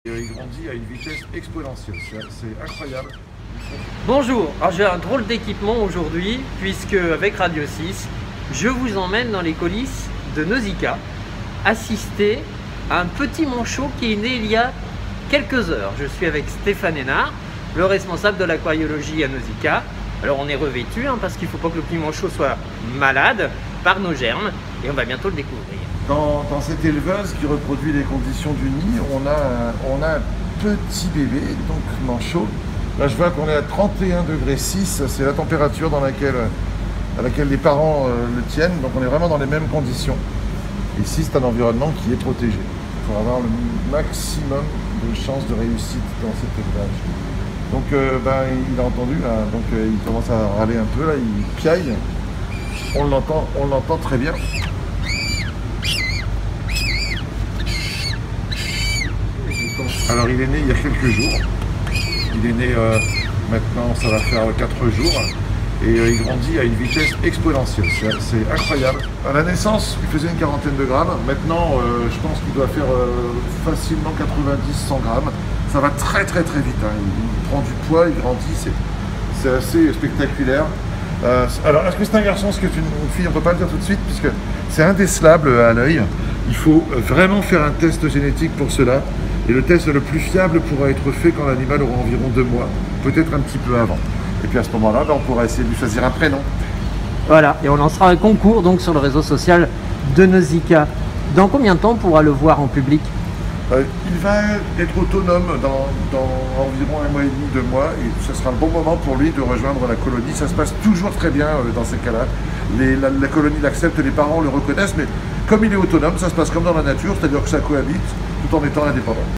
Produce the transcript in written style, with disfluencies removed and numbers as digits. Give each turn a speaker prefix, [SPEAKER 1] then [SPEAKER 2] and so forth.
[SPEAKER 1] Il grandit à une vitesse exponentielle, c'est incroyable.
[SPEAKER 2] Bonjour, alors j'ai un drôle d'équipement aujourd'hui puisque avec Radio 6, je vous emmène dans les coulisses de Nausicaa assister à un petit manchot qui est né il y a quelques heures. Je suis avec Stéphane Hénard, le responsable de l'aquariologie à Nausicaa. Alors on est revêtu parce qu'il ne faut pas que le petit manchot soit malade par nos germes et on va bientôt le découvrir.
[SPEAKER 1] Dans cette éleveuse qui reproduit les conditions du nid, on a un petit bébé, donc manchot. Là je vois qu'on est à 31,6 degrés, c'est la température à laquelle les parents le tiennent, donc on est vraiment dans les mêmes conditions. Ici c'est un environnement qui est protégé. Il faut avoir le maximum de chances de réussite dans cet élevage. Donc il a entendu, là, donc il commence à râler un peu, là, il piaille. On l'entend très bien. Alors il est né il y a quelques jours. Il est né maintenant, ça va faire 4 jours. Et il grandit à une vitesse exponentielle. C'est incroyable. À la naissance, il faisait une quarantaine de grammes. Maintenant, je pense qu'il doit faire facilement 90-100 grammes. Ça va très vite. Il prend du poids, il grandit. C'est assez spectaculaire. Alors, est-ce que c'est un garçon, est-ce que c'est une fille? On ne peut pas le dire tout de suite, puisque c'est indécelable à l'œil. Il faut vraiment faire un test génétique pour cela. Et le test le plus fiable pourra être fait quand l'animal aura environ 2 mois, peut-être un petit peu avant. Et puis à ce moment-là, on pourra essayer de lui choisir un prénom.
[SPEAKER 2] Voilà, et on lancera un concours donc sur le réseau social de Nausicaa. Dans combien de temps on pourra le voir en public?
[SPEAKER 1] Il va être autonome dans environ 1 mois et demi, 2 mois, et ce sera le bon moment pour lui de rejoindre la colonie. Ça se passe toujours très bien dans ces cas-là. La colonie l'accepte, les parents le reconnaissent, mais comme il est autonome, ça se passe comme dans la nature, c'est-à-dire que ça cohabite tout en étant indépendant.